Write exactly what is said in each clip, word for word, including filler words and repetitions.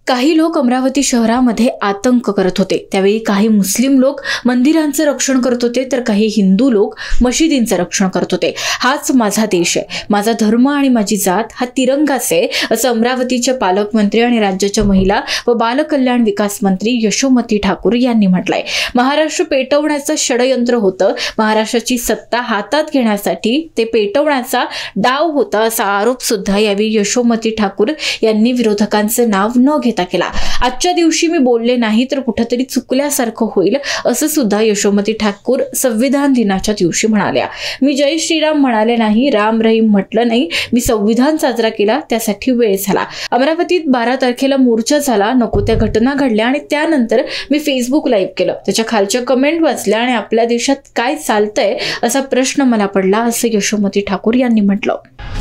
काही लोक अमरावती शहरामध्ये आतंक करत होते। त्यावेळी काही मुस्लिम लोक मंदिरांचं रक्षण करत होते, तर काही हिंदू लोक मशिदींचं रक्षण करत होते। हाच माझा देश आहे, माझा धर्म आणि माझी जात हा तिरंगाच आहे, असं अमरावतीचे पालकमंत्री आणि राज्याच्या महिला व बालकल्याण विकास मंत्री यशोमती ठाकूर यांनी म्हटलंय। महाराष्ट्र पेटवण्याचं षडयंत्र होतं, महाराष्ट्राची सत्ता हातात घेण्यासाठी ते पेटवण्याचा डाव होता, असा आरोप सुद्धा यावेळी यशोमती ठाकूर यांनी विरोधकांचं नाव न घेता केला। आजच्या दिवशी मी बोलले नाही तर कुठेतरी चुकल्यासारखं होईल, असं सुद्धा यशोमती ठाकूर संविधान दिनाच्या दिवशी म्हणाल्या। मी जय श्रीराम म्हणाले नाही, राम रहीम म्हटलं नाही, मी संविधान साजरा केला, त्यासाठी वेळ झाला। अमरावतीत बारा तारखेला मोर्चा झाला, नको त्या घटना घडल्या आणि त्यानंतर मी फेसबुक लाईव्ह केलं, त्याच्या खालच्या कमेंट वाचल्या आणि आपल्या देशात काय चालतंय असा प्रश्न मला पडला, असं यशोमती ठाकूर यांनी म्हटलं।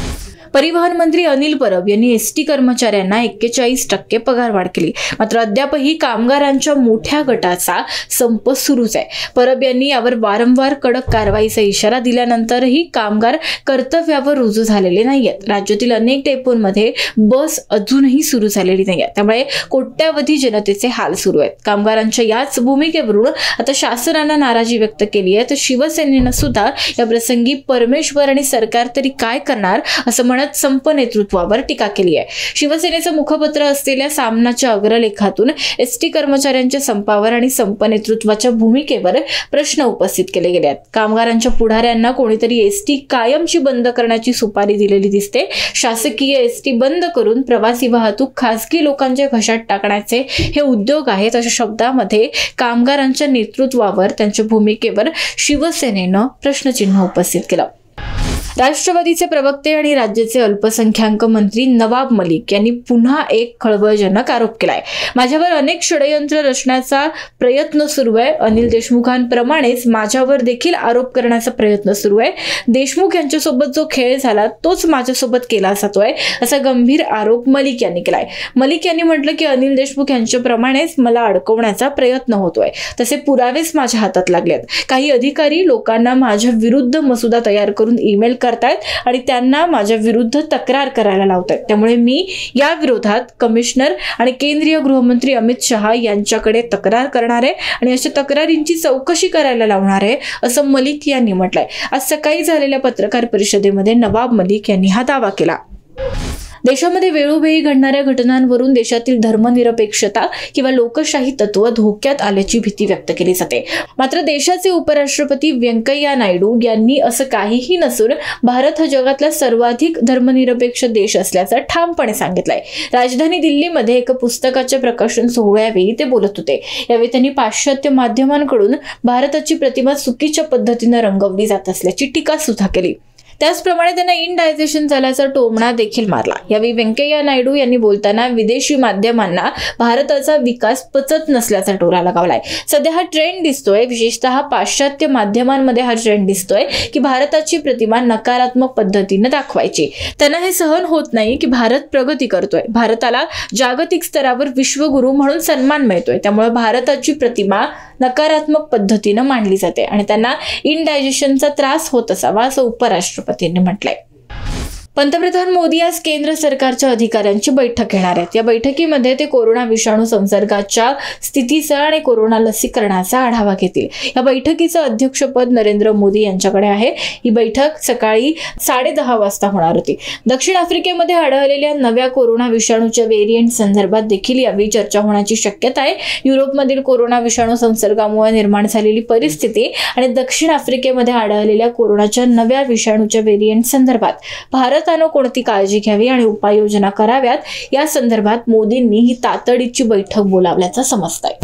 परिवहन मंत्री अनिल परब यांनी एसटी कर्मचाऱ्यांना एक्केचाळीस टक्के पगार वाढ केली, मात्र अद्यापही कामगारांच्या मोठ्या गटाचा संप सुरूच आहे। परब यांनी यावर वारंवार कडक कारवाईचा इशारा दिल्यानंतरही कामगार कर्तव्यावर रुजू झालेले नाहीयेत। राज्यातील अनेक डेपोंमध्ये बस अजूनही सुरू झालेली नाहीये, त्यामुळे कोट्यावधी जनतेचे हाल सुरू आहेत। कामगारांच्या याच भूमिकेवरून आता शासनाला नाराजी व्यक्त केली आहे, तर शिवसेनेनं सुद्धा या प्रसंगी परमेश्वर आणि सरकार तरी काय करणार असं म्हणत संप नेतृत्वावर टीका केली आहे। शिवसेनेचं मुखपत्र असलेल्या सामनाच्या अग्रलेखातून एसटी कर्मचाऱ्यांच्या संपावर आणि संप नेतृत्वाच्या भूमिकेवर प्रश्न उपस्थित केले गेले आहेत। कामगारांच्या पुढाऱ्यांना कोणीतरी एसटी कायमची बंद करण्याची सुपारी दिलेली दिसते। शासकीय एसटी बंद करून प्रवासी वाहतूक खासगी लोकांच्या घशात टाकण्याचे हे उद्योग आहेत, अशा शब्दामध्ये कामगारांच्या नेतृत्वावर, त्यांच्या भूमिकेवर शिवसेनेनं प्रश्नचिन्ह उपस्थित केलं। राष्ट्रवादीचे प्रवक्ते आणि राज्याचे अल्पसंख्याक मंत्री नवाब मलिक यांनी पुन्हा एक खळबळजनक आरोप केलाय। माझ्यावर अनेक षडयंत्र रचण्याचा प्रयत्न सुरू आहे, अनिल देशमुखांप्रमाणेच माझ्यावर देखील आरोप करण्याचा प्रयत्न सुरू आहे। देशमुख यांच्यासोबत जो खेळ झाला तोच माझ्यासोबत केला जातोय, असा गंभीर आरोप मलिक यांनी केलाय। मलिक यांनी म्हटलं की अनिल देशमुख यांच्याप्रमाणेच मला अडकवण्याचा प्रयत्न होतोय, तसे पुरावेच माझ्या हातात लागलेत। काही अधिकारी लोकांना माझ्या विरुद्ध मसुदा तयार करून ईमेल करतायत आणि त्यांना माझ्या विरुद्ध तक्रार करायला लावतात, त्यामुळे मी या विरोधात कमिशनर आणि केंद्रीय गृहमंत्री अमित शहा यांच्याकडे तक्रार करणार आहे आणि अशा तक्रारींची चौकशी करायला लावणार आहे, असं मलिक यांनी म्हटलंय। आज सकाळी झालेल्या पत्रकार परिषदेमध्ये नवाब मलिक यांनी हा दावा केला। देशामध्ये वेळोवेळी घडणाऱ्या घटनांवरून देशातील धर्मनिरपेक्षता किंवा लोकशाही तत्व धोक्यात आल्याची भीती व्यक्त केली जाते, मात्र देशाचे उपराष्ट्रपती व्यंकय्या नायडू यांनी असं काहीही नसून भारत हा जगातला सर्वाधिक धर्मनिरपेक्ष देश असल्याचं ठामपणे सांगितलंय। राजधानी दिल्लीमध्ये एका पुस्तकाच्या प्रकाशन सोहळ्यावेळी ते बोलत होते। यावेळी त्यांनी पाश्चात्य माध्यमांकडून भारताची प्रतिमा चुकीच्या पद्धतीने रंगवली जात असल्याची टीका सुद्धा केली। त्याचप्रमाणे त्यांना इंडायझेशन झाल्याचा टोमणा देखील मारला। यावेळी व्यंकय्या नायडू यांनी बोलताना विदेशी माध्यमांना भारताचा विकास पचत नसल्याचा टोला लगावलाय। सध्या हा ट्रेंड दिसतोय, विशेषतः पाश्चात्य माध्यमांमध्ये हा ट्रेंड दिसतोय की भारताची प्रतिमा नकारात्मक पद्धतीने दाखवायची। त्यांना हे सहन होत नाही की भारत प्रगती करतोय, भारताला जागतिक स्तरावर विश्वगुरू म्हणून सन्मान मिळतोय, त्यामुळे भारताची प्रतिमा नकारात्मक पद्धतीने मांडली जाते आणि त्यांना इंडायजेशनचा त्रास होत असावा, असं उपराष्ट्रपतींनी म्हटलंय। पंतप्रधान मोदी आज केंद्र सरकारच्या अधिकाऱ्यांची बैठक घेणार आहेत। या बैठकीमध्ये ते कोरोना विषाणू संसर्गाच्या स्थितीचा आणि कोरोना लसीकरणाचा आढावा घेतील। या बैठकीचं अध्यक्षपद नरेंद्र मोदी यांच्याकडे आहे। ही बैठक सकाळी साडे दहा वाजता होणार होती। दक्षिण आफ्रिकेमध्ये आढळलेल्या नव्या कोरोना विषाणूच्या व्हेरियंट संदर्भात देखील यावेळी चर्चा होण्याची शक्यता आहे। युरोपमधील कोरोना विषाणू संसर्गामुळे निर्माण झालेली परिस्थिती आणि दक्षिण आफ्रिकेमध्ये आढळलेल्या कोरोनाच्या नव्या विषाणूच्या व्हेरियंट संदर्भात भारत भारतानं कोणती काळजी घ्यावी आणि उपाययोजना कराव्यात या संदर्भात मोदींनी ही तातडीची बैठक बोलावल्याचं समजतंय।